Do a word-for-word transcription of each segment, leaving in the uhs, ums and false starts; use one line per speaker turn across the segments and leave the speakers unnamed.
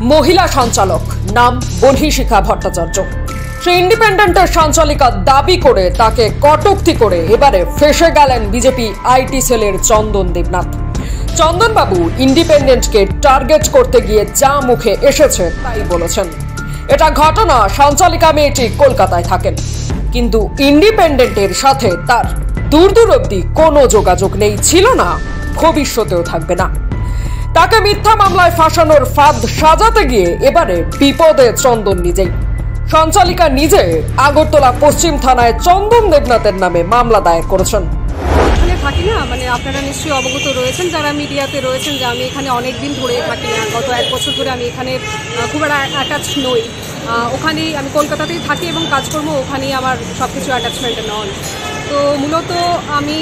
মহিলা সঞ্চালক, নাম বনহিশিখা ভট্টাচার্য। সে ইন্ডিপেন্ডেন্টের সঞ্চালিকা দাবি করে তাকে কটূক্তি করে এবারে ফেসে গেলেন বিজেপি আইটি সেলের চন্দন দেবনাথ। চন্দন বাবু ইন্ডিপেন্ডেন্টকে টার্গেট করতে গিয়ে যা মুখে এসেছে তাই বলেছেন। এটা ঘটনা, সঞ্চালিকা মেয়েটি কলকাতায় থাকেন, কিন্তু ইন্ডিপেন্ডেন্টের সাথে তার দূর দূর অব্দি কোনো যোগাযোগ নেই, ছিল না, ভবিষ্যতেও থাকবে না। তাকে মিথ্যা মামলায় ফাঁসানোর ফাঁদ সাজাতে গিয়ে এবারে বিপদে চন্দন নিজেই। সঞ্চালিকা নিজে আগরতলা পশ্চিম থানায় চন্দন দেবনাথের নামে মামলা দায়ের করেছেন।
এখানে থাকি না, মানে আপনারা নিশ্চয়ই অবগত রয়েছেন যারা মিডিয়াতে রয়েছেন যে আমি এখানে অনেক দিন ধরে থাকি না, গত এক বছর ধরে আমি এখানে খুব একটা অ্যাটাচ নই। ওখানেই আমি কলকাতাতেই থাকি এবং কাজকর্ম ওখানেই আমার সব কিছু অ্যাটাচমেন্ট নন। তো মূলত আমি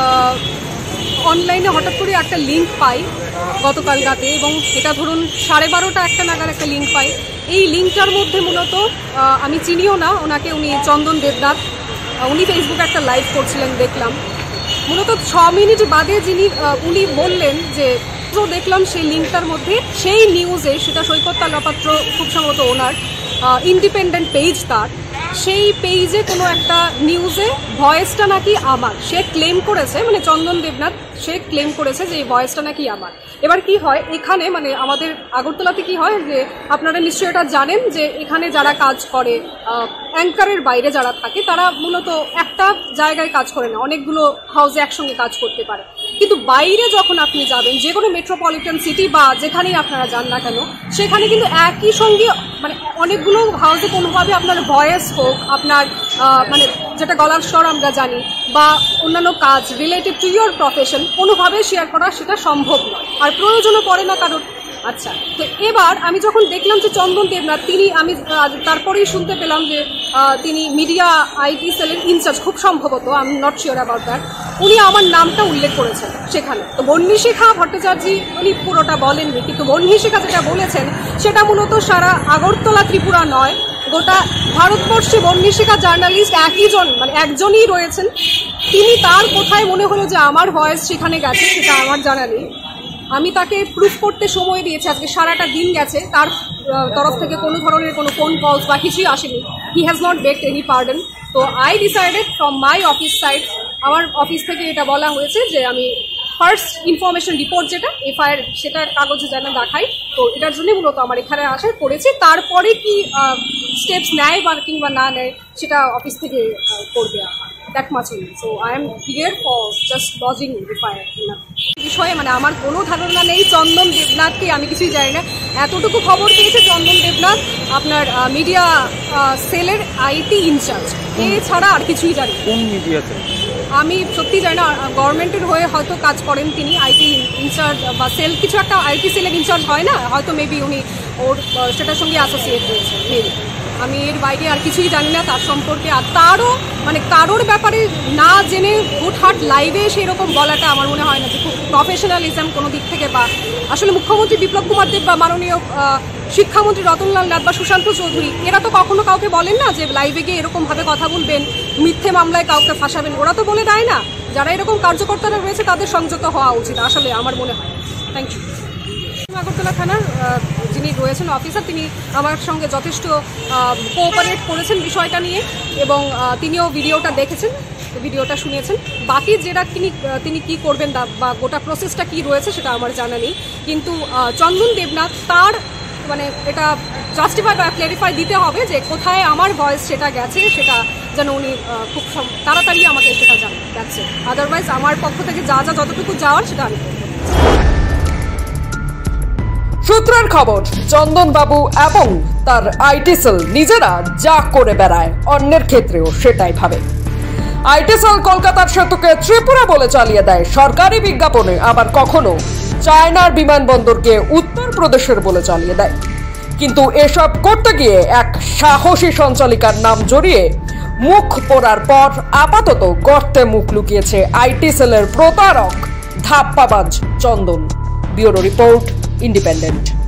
অনলাইনে হঠাৎ করে একটা লিঙ্ক পাই গতকাল রাতে, এবং এটা ধরুন সাড়ে বারোটা একটা নাগাদ একটা লিঙ্ক পাই। এই লিঙ্কটার মধ্যে মূলত আমি চিনিও না ওনাকে, উনি চন্দন দেবনাথ, উনি ফেসবুকে একটা লাইভ করছিলেন দেখলাম। মূলত ছ মিনিট বাদে যিনি উনি বললেন যে দেখলাম সেই লিঙ্কটার মধ্যে সেই নিউজে, সেটা সৈকত তালপাত্র খুব সম্ভবত ওনার ইন্ডিপেন্ডেন্ট পেজ, তার সেই পেজে কোনো একটা নিউজে ভয়েসটা নাকি আমার, সে ক্লেম করেছে, মানে চন্দন দেবনাথ সে ক্লেম করেছে যে এই ভয়েসটা নাকি আমার। এবার কি হয় এখানে, মানে আমাদের আগরতলাতে কি হয় যে আপনারা নিশ্চয়ই এটা জানেন যে এখানে যারা কাজ করে, অ্যাঙ্কারের বাইরে যারা থাকে, তারা মূলত একটা জায়গায় কাজ করে না, অনেকগুলো হাউসে একসঙ্গে কাজ করতে পারে। কিন্তু বাইরে যখন আপনি যাবেন, যে কোনো মেট্রোপলিটন সিটি বা যেখানেই আপনারা যান না কেন, সেখানে কিন্তু একই সঙ্গে মানে অনেকগুলো হাউসে কোনোভাবে আপনার ভয়েস হোক, আপনার মানে যেটা গলার স্বর আমরা জানি, বা অন্যান্য কাজ রিলেটেড টু ইয়োর প্রফেশন কোনোভাবে শেয়ার করা সেটা সম্ভব নয়, আর প্রয়োজনও পড়ে না কারণ। আচ্ছা, তো এবার আমি যখন দেখলাম যে চন্দন দেবনাথ, তিনি, আমি তারপরেই শুনতে পেলাম যে তিনি মিডিয়া আইটি সেলের ইনচার্জ, খুব সম্ভবত, I am not sure about that, উনি আমার নামটা উল্লেখ করেছেন সেখানে। তো বনহিশিখা ভট্টাচার্য উনি পুরোটা বলেননি, কিন্তু বনহিশিখা যেটা বলেছেন সেটা মূলত সারা আগরতলা ত্রিপুরা নয়, গোটা ভারতবর্ষে বনহিশিখা জার্নালিস্ট একই জন, মানে একজনই রয়েছেন। তিনি, তার কোথায় মনে হলো যে আমার ভয়েস সেখানে গেছে সেটা আমার জানা নেই। আমি তাকে প্রুফ করতে সময় দিয়েছি, আজকে সারাটা দিন গেছে, তার তরফ থেকে কোনো ধরনের কোনো ফোন কলস বা কিছুই আসেনি। He has not begged any pardon. তো I decided from my office side, আমার অফিস থেকে এটা বলা হয়েছে যে আমি ফার্স্ট ইনফরমেশন রিপোর্ট যেটা এফআইআর, সেটা কাগজে যেন দেখাই। তো এটার জন্যই মূলত আমার এখানে আসায় করেছি। তারপরে কি স্টেপস নেয় বা কিংবা না নেয় সেটা অফিস থেকে করবে, that much in. So I am here for just lodging FIR বিষয়ে, মানে আমার কোনো ধারণা নেই চন্দন দেবনাথকে, আমি কিছুই জানি না। এতটুকু খবর পেয়েছে চন্দন দেবনাথ আপনার মিডিয়া সেলের আইটি ইনচার্জ, এছাড়া আর কিছুই জানি। কোন মিডিয়াতে আমি সত্যি জানি না, গভর্নমেন্টের হয়ে হয়তো কাজ করেন তিনি, আইটি ইনচার্জ বা সেল, কিছু একটা আইটি সেলের ইনচার্জ হয় না, হয়তো মেবি উনি ওর সেটার সঙ্গে অ্যাসোসিয়েট রয়েছে, মেবি। আমি এর বাইরে আর কিছুই জানি না তার সম্পর্কে। আর তারও মানে কারোর ব্যাপারে না জেনে হুটহাট লাইভে সেরকম বলাটা আমার মনে হয় না যে খুব প্রফেশনালিজম কোনো দিক থেকে, বা আসলে মুখ্যমন্ত্রী বিপ্লব কুমার দেব বা মাননীয় শিক্ষামন্ত্রী রতনলাল নাথ বা সুশান্ত চৌধুরী, এরা তো কখনো কাউকে বলেন না যে লাইভে গিয়ে এরকমভাবে কথা বলবেন, মিথ্যে মামলায় কাউকে ফাঁসাবেন, ওরা তো বলে দেয় না। যারা এরকম কার্যকর্তারা রয়েছে তাদের সংযত হওয়া উচিত আসলে আমার মনে হয়। Thank you. আগরতলা থানার যিনি রয়েছেন অফিসার, তিনি আমার সঙ্গে যথেষ্ট কোঅপারেট করেছেন বিষয়টা নিয়ে, এবং তিনিও ভিডিওটা দেখেছেন, ভিডিওটা শুনেছেন। বাকি যেটা তিনি তিনি কী করবেন বা গোটা প্রসেসটা কী রয়েছে সেটা আমার জানা নেই। কিন্তু চন্দন দেবনাথ তার মানে এটা জাস্টিফাই বা ক্লারিফাই দিতে হবে যে কোথায় আমার ভয়েস সেটা গেছে, সেটা যেন উনি খুব তাড়াতাড়ি আমাকে সেটা জানান, যাচ্ছে। আদারওয়াইজ আমার পক্ষ থেকে যা যা যতটুকু যাওয়ার সেটা আমি করব।
সূত্রের খবর, চন্দন বাবু এবং তার আইটি সেল নিজেরা যা করে বেড়ায়, অন্যের ক্ষেত্রেও সেটাই ভাবে। আইটি সেল কলকাতার সেতুকে ত্রিপুরা বলে চালিয়ে দেয় সরকারি বিজ্ঞাপনে, আবার কখনো চায়নার বিমানবন্দরকে উত্তরপ্রদেশের বলে চালিয়ে দেয়। কিন্তু এসব করতে গিয়ে এক সাহসী সঞ্চালিকার নাম জড়িয়ে মুখ পোড়ার পর আপাতত গর্তে মুখ লুকিয়েছে আইটি সেলের প্রতারক ধাপ্পাবাজ চন্দন। Bureau report, independent.